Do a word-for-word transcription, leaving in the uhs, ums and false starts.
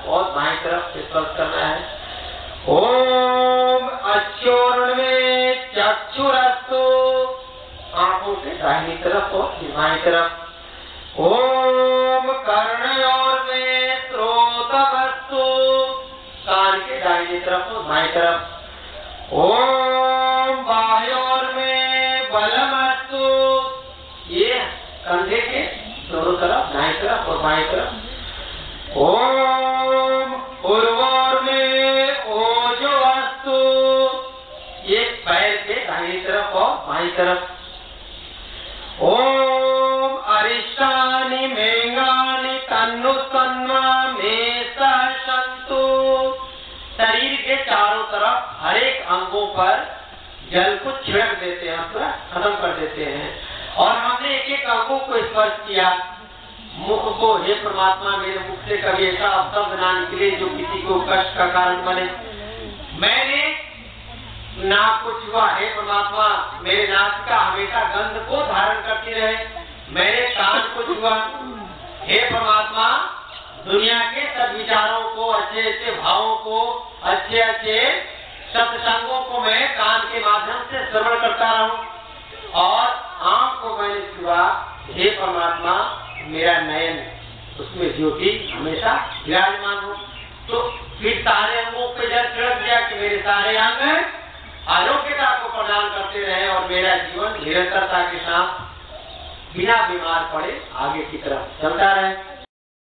तरफ और बाएं तरफ स्पर्श करना है। ओम अच्योर्णवे चक्षुरस्तु, आंखों के दाहिनी तरफ और बाएं तरफ। ओम कर्णयोर्मे श्रोतमस्तु, कान के दाहिनी तरफ और बाएं तरफ। ओम बाह्योर्मे बलमस्तु, ये कंधे के दोनों तरफ, दाएं तरफ और बाएं तरफ। ओम उर्वोर्मे ओजोअस्तु, ये पैर के दाहिनी तरफ और बाईं तरफ। ओम अरिष्टानि मेंगानि तन्नुतन्वा मे सहसन्तु, शरीर के चारों तरफ हर एक अंगों पर जल को छिड़क देते हैं, पूरा खत्म कर देते हैं। और हमने एक एक अंगों को स्पर्श किया। मुख को, हे परमात्मा मेरे मुख से कभी ऐसा शब्द ना निकले जो किसी को कष्ट का कारण बने। मैंने नाक को छुआ, हे परमात्मा मेरे नाक का हमेशा गंध को धारण करती रहे। मैंने कान को छुआ, हे परमात्मा दुनिया के सब विचारों को, अच्छे अच्छे भावों को, अच्छे अच्छे सत्संगों को मैं कान के माध्यम से श्रवण करता रहूं। और आंख को मैंने छुआ, हे परमात्मा मेरा नयन, उसमें ज्योति हमेशा विराजमान हो। तो फिर सारे अंगों पे जल छिड़क दिया कि मेरे सारे अंग आरोग्यता को प्रदान करते रहे और मेरा जीवन निरंतरता के साथ बिना बीमार पड़े आगे की तरफ चलता रहे।